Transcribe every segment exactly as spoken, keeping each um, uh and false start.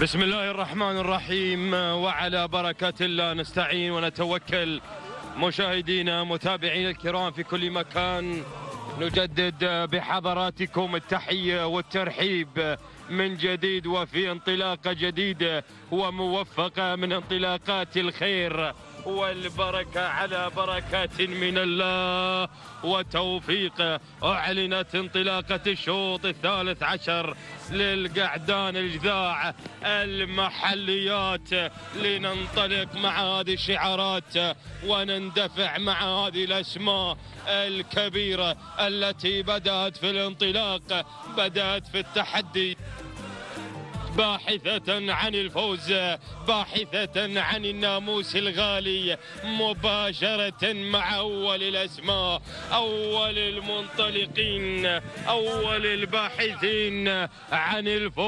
بسم الله الرحمن الرحيم، وعلى بركة الله نستعين ونتوكل. مشاهدينا متابعينا الكرام في كل مكان، نجدد بحضراتكم التحية والترحيب من جديد وفي انطلاقة جديدة وموفقة من انطلاقات الخير والبركة على بركات من الله وتوفيق. أعلنت انطلاقة الشوط الثالث عشر للقعدان الجذاع المحليات، لننطلق مع هذه الشعارات ونندفع مع هذه الأسماء الكبيرة التي بدأت في الانطلاق، بدأت في التحدي باحثة عن الفوز، باحثة عن الناموس الغالي، مباشرة مع أول الأسماء، أول المنطلقين، أول الباحثين عن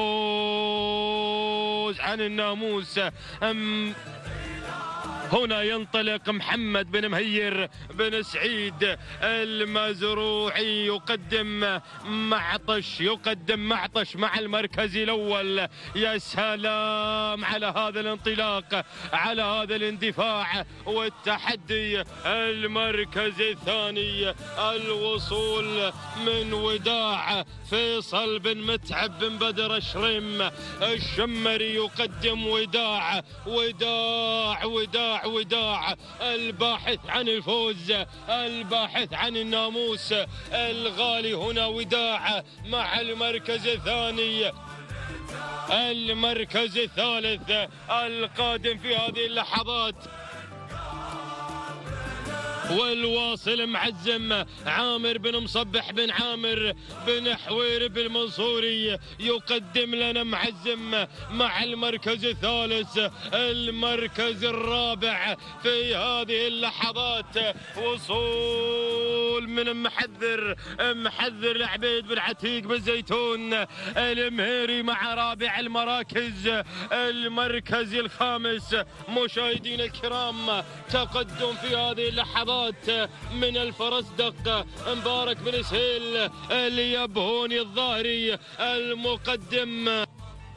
الفوز، عن الناموس. أم هنا ينطلق محمد بن مهير بن سعيد المزروعي، يقدم معطش، يقدم معطش مع المركز الأول. يا سلام على هذا الانطلاق، على هذا الاندفاع والتحدي. المركز الثاني الوصول من وداع فيصل بن متعب بن بدر الشريم الشمري، يقدم وداع وداع وداع وداع، الباحث عن الفوز، الباحث عن الناموس الغالي. هنا وداع مع المركز الثاني. المركز الثالث القادم في هذه اللحظات والواصل معزم عامر بن مصبح بن عامر بن حوير بن منصوري، يقدم لنا معزم مع المركز الثالث. المركز الرابع في هذه اللحظات وصول من محذر، محذر العبيد بن عتيق بن زيتون المهيري مع رابع المراكز. المركز الخامس مشاهدينا الكرام، تقدم في هذه اللحظات من الفرزدق مبارك بن سهيل اليبهوني الظاهري، المقدم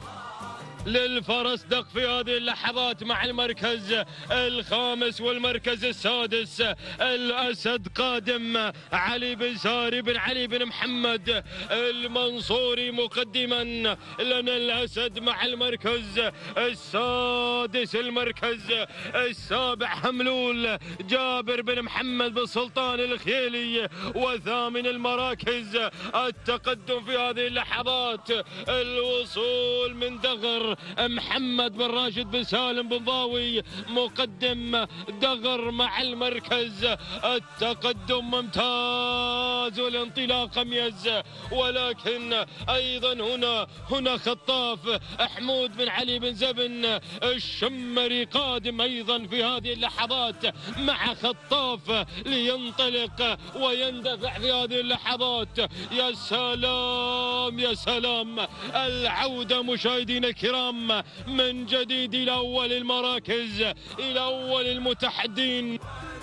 للفرزدق في هذه اللحظات مع المركز الخامس. والمركز السادس الأسد قادم علي بن ساري بن علي بن محمد المنصوري، مقدما لنا الأسد مع المركز السادس. المركز السابع هملول جابر بن محمد بن سلطان الخيلي. وثامن المراكز التقدم في هذه اللحظات الوصول من دغر محمد بن راشد بن سالم بن ضاوي، مقدم دغر مع المركز. التقدم ممتاز والانطلاق اميز، ولكن ايضا هنا هنا خطاف حمود بن علي بن زبن الشمري قادم ايضا في هذه اللحظات مع خطاف، لينطلق ويندفع في هذه اللحظات. يا سلام يا سلام، العودة مشاهدينا الكرام من جديد إلى أول المراكز، إلى أول المتحدين.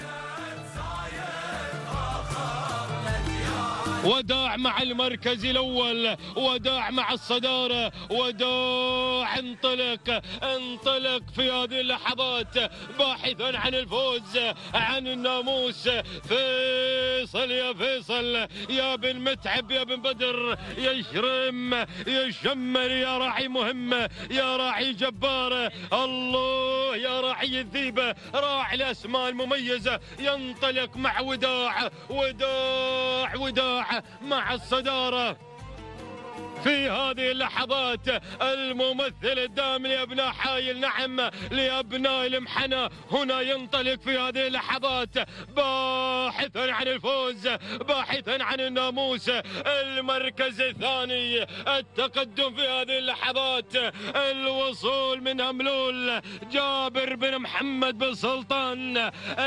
وداع مع المركز الأول، وداع مع الصدارة، وداع انطلق انطلق في هذه اللحظات باحثا عن الفوز، عن الناموس. فيصل يا فيصل يا بن متعب يا بن بدر يا شرم يا شمر يا راعي مهم يا راعي جبار، الله يا راعي الذيبة، راعي الأسماء المميزة، ينطلق مع وداع وداع وداع مع الصدارة في هذه اللحظات. الممثل الدائم لأبناء حايل، نعم لأبناء المحنى، هنا ينطلق في هذه اللحظات باحثا عن الفوز، باحثا عن الناموس. المركز الثاني التقدم في هذه اللحظات الوصول من هملول جابر بن محمد بن سلطان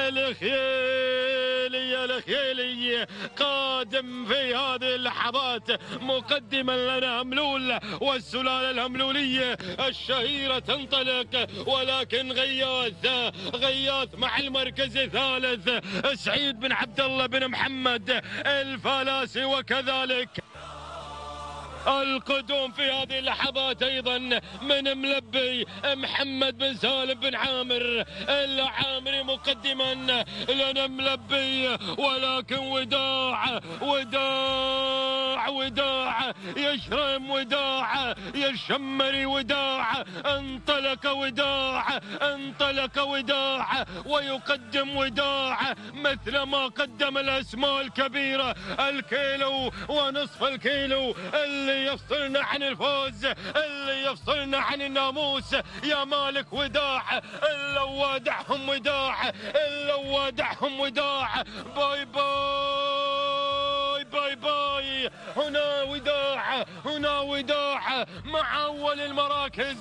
الخيلي الخيلي قادم في هذه اللحظات، مقدما لنا هملول والسلالة الهملولية الشهيرة تنطلق. ولكن غياث غياث مع المركز الثالث سعيد بن عبد الله بن محمد الفلاسي، وكذلك القدوم في هذه اللحظات ايضا من ملبي محمد بن سالم بن عامر العامري مقدما لنا ملبي، ولكن وداع وداع وداع يا شريم وداع يا الشمري وداع، انطلق وداع انطلق وداع ويقدم وداع مثل ما قدم الاسماء الكبيره، الكيلو ونصف الكيلو اللي يفصلنا عن الفوز اللي يفصلنا عن الناموس. يا مالك وداع الا وادعهم وداع الا وادعهم وداع. باي باي باي باي. هنا وداع هنا وداع مع اول المراكز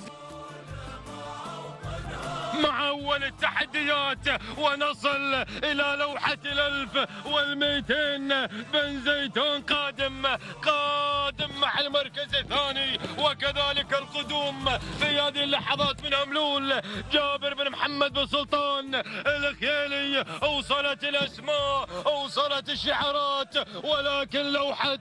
مع أول التحديات، ونصل إلى لوحة الألف والمئتين. بن زيتون قادم قادم مع المركز الثاني، وكذلك القدوم في هذه اللحظات من أملول جابر بن محمد بن سلطان الخيالي. أوصلت الأسماء أوصلت الشعارات، ولكن لوحة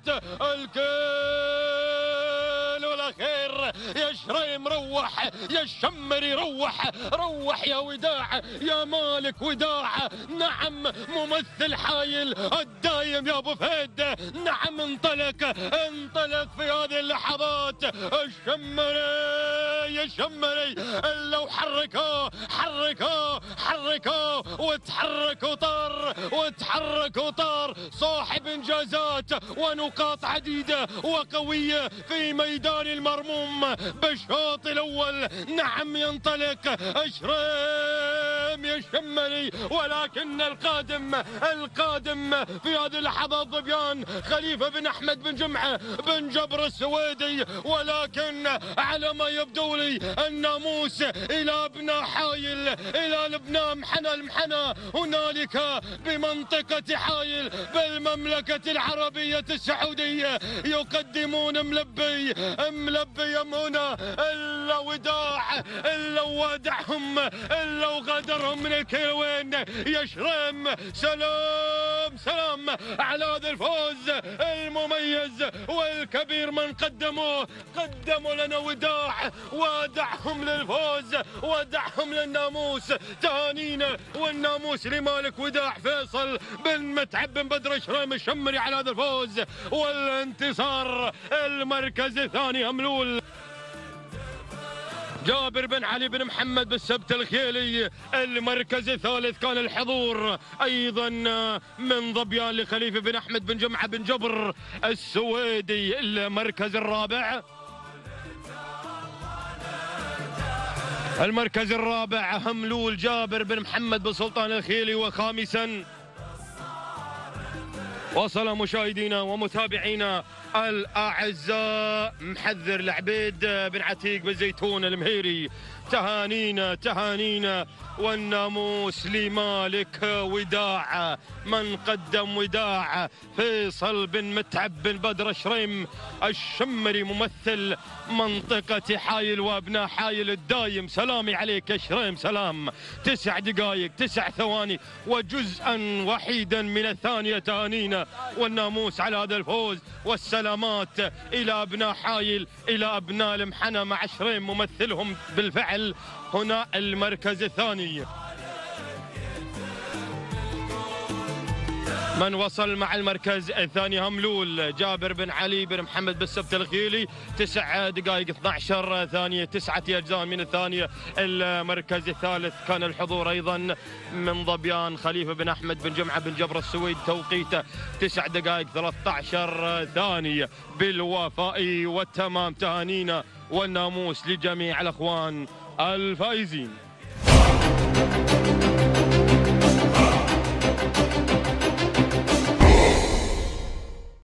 الكيل والأخير يا شريم روح يا الشمري روح روح يا وداع يا مالك وداع. نعم ممثل حايل الدايم يا ابو فهد، نعم انطلق انطلق في هذه اللحظات الشمري يا الشمري. لو حركوه حركوه حركوه وتحرك وطار وتحرك وطار، صاحب انجازات ونقاط عديده وقويه في ميدان المرموم بالشوط الاول. نعم ينطلق شريم يا الشمري، ولكن القادم القادم في هذه اللحظات ظبيان خليفه بن احمد بن جمعه بن جبر السويدي، ولكن على ما يبدو لي الناموس الى ابناء حايل الى ابناء محنى المحنى هنالك بمنطقه حايل بالمملكه العربيه السعوديه يقدمون ملبي ملبي يمونه الا وداع الا وادعهم الا وغادرهم من الكيلوين يا شريم. سلام سلام على هذا الفوز المميز والكبير من قدموه قدموا لنا وداع، وادعهم للفوز ودعهم للناموس. تهانينا والناموس لمالك وداع فيصل بن متعب بن بدر شريم الشمري على هذا الفوز والانتصار. المركز الثاني أملول جابر بن علي بن محمد بالسبت الخيلي. المركز الثالث كان الحضور ايضا من ظبيان لخليفه بن احمد بن جمعه بن جبر السويدي. المركز الرابع المركز الرابع هملول جابر بن محمد بن سلطان الخيلي. وخامسا وصل مشاهدينا ومتابعينا الأعزاء محذر العبيد بن عتيق بن زيتون المهيري. تهانينا تهانينا والناموس لمالك وداع من قدم وداع فيصل بن متعب بن بدر شريم الشمري ممثل منطقة حايل وابناء حايل الدايم. سلامي عليك يا شريم سلام. تسع دقائق تسع ثواني وجزءا وحيدا من الثانية. تهانينا والناموس على هذا الفوز والسلامات إلى أبناء حايل إلى أبناء المحنى مع شريم ممثلهم بالفعل هنا المركز الثاني. من وصل مع المركز الثاني هملول جابر بن علي بن محمد بالسبت الخيلي. تسع دقائق اثني عشر ثانية تسعة أجزاء من الثانية. المركز الثالث كان الحضور أيضا من ظبيان خليفة بن أحمد بن جمعة بن جبر السويد توقيته تسع دقائق ثلاثة عشر ثانية بالوفاء والتمام. تهانينا والناموس لجميع الأخوان الفائزين.